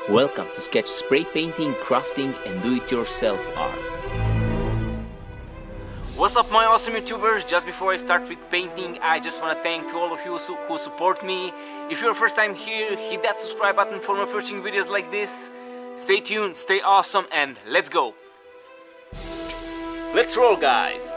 Welcome to Skech spray painting, crafting and do-it-yourself art. What's up my awesome YouTubers? Just before I start with painting, I just want to thank all of you who support me. If you're first time here, hit that subscribe button for more future videos like this. Stay tuned, stay awesome, and let's go! Let's roll, guys!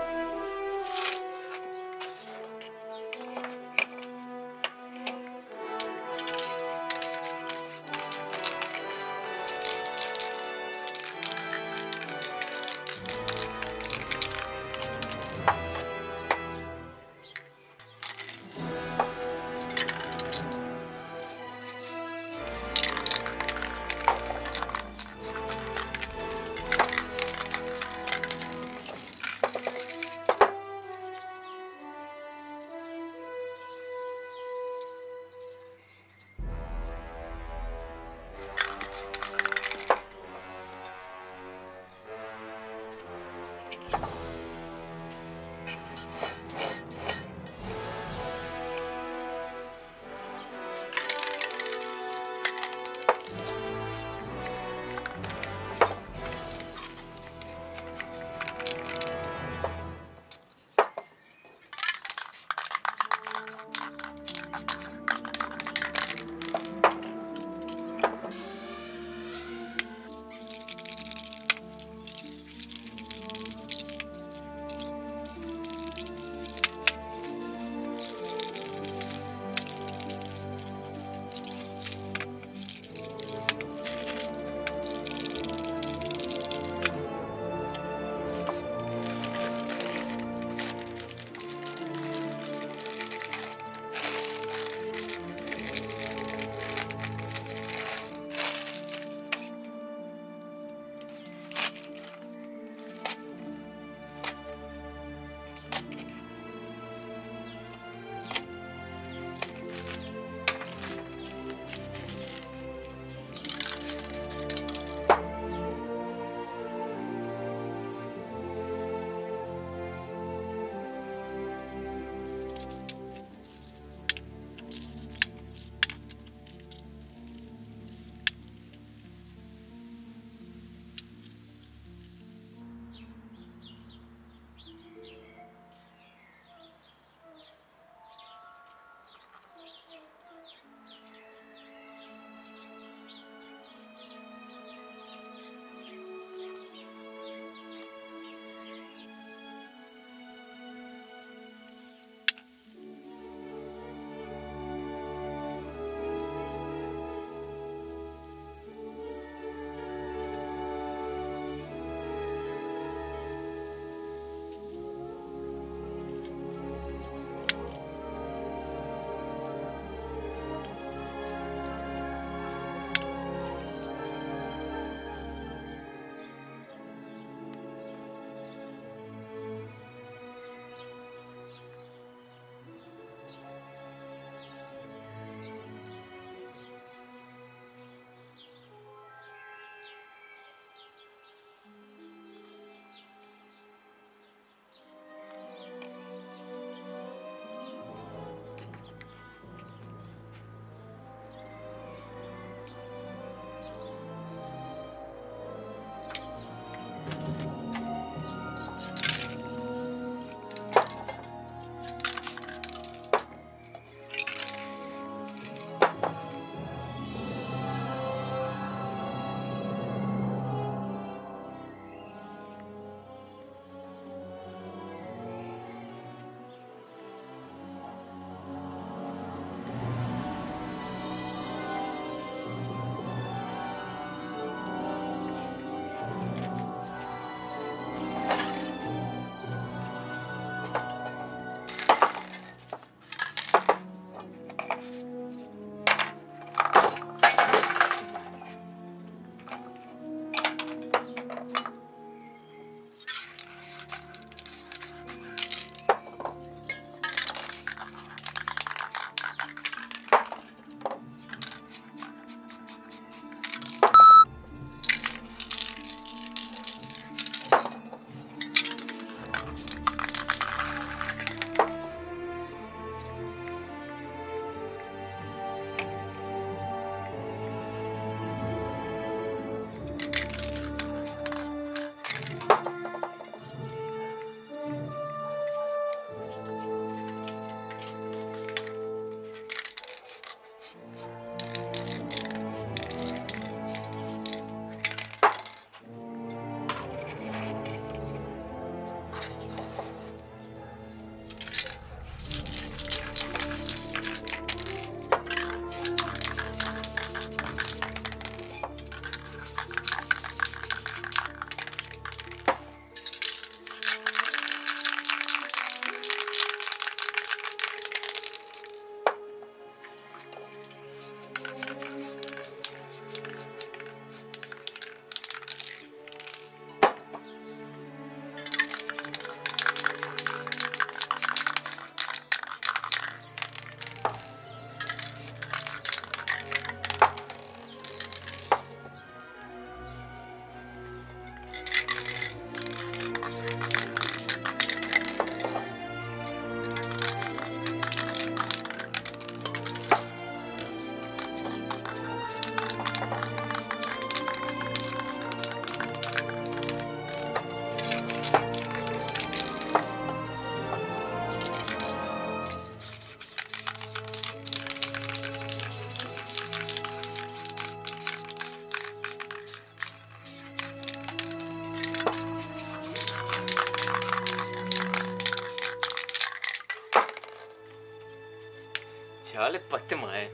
Ya le pate mae.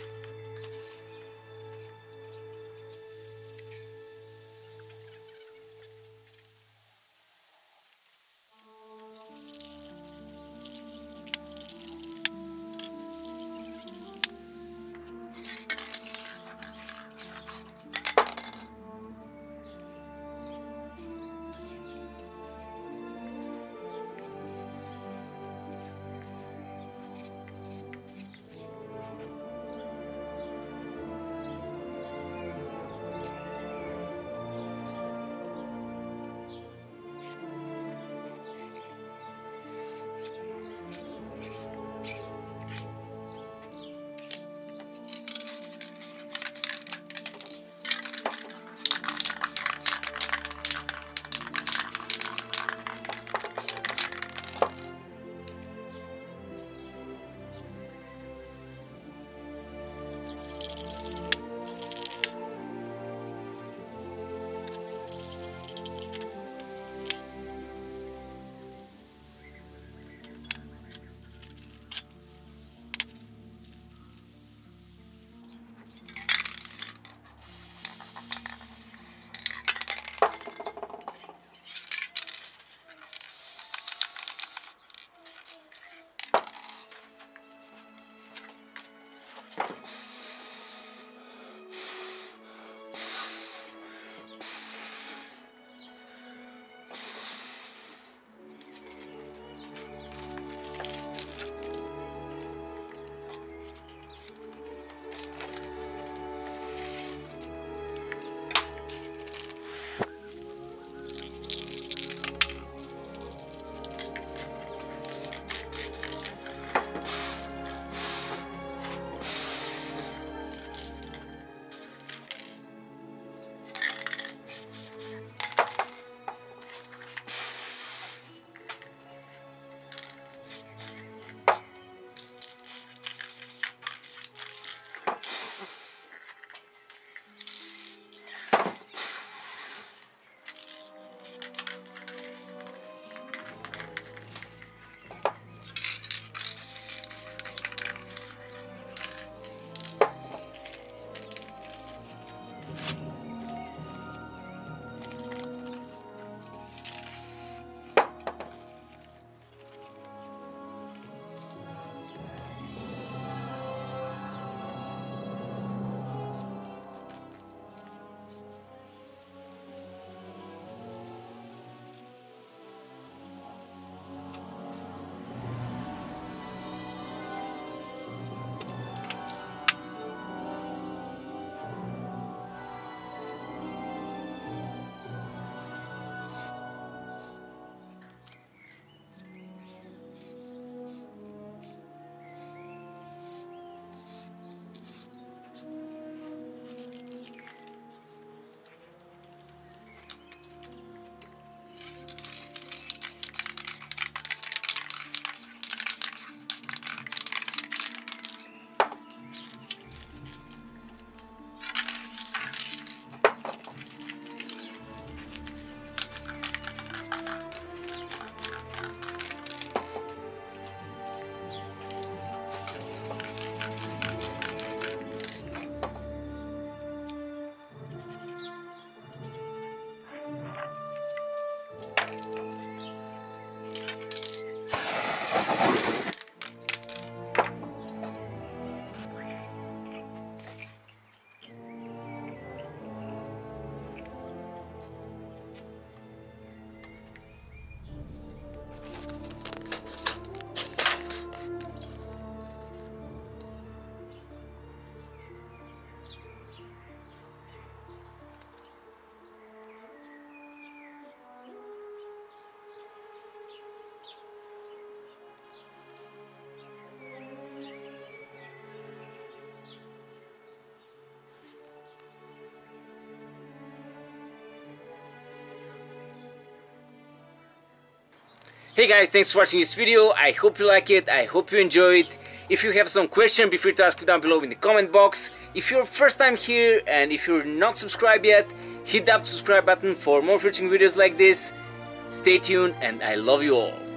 Hey guys, thanks for watching this video. I hope you like it, I hope you enjoy it. If you have some question, be free to ask me down below in the comment box. If you're first time here and if you're not subscribed yet, hit that subscribe button for more future videos like this. Stay tuned and I love you all.